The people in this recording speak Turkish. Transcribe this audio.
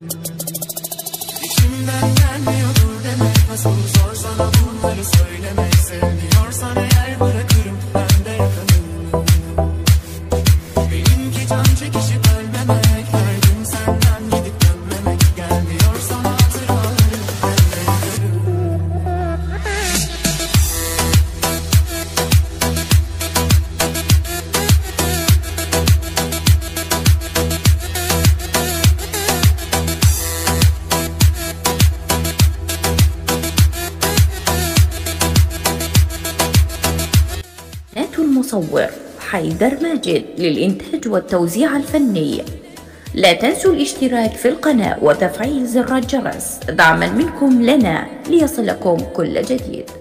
İçimden gelmiyordur demek, nasıl zor sana bunları söylemek. Sevmiyorsan eğer bırakırım ben de yakarım. Benimki can çekişip ölmemek, derdim senden gidip dönmemek. Gelmiyorsan hatıraları ben de yakarım. المصور حيدر ماجد للإنتاج والتوزيع الفني. لا تنسوا الاشتراك في القناة وتفعيل زر الجرس دعما منكم لنا ليصلكم كل جديد.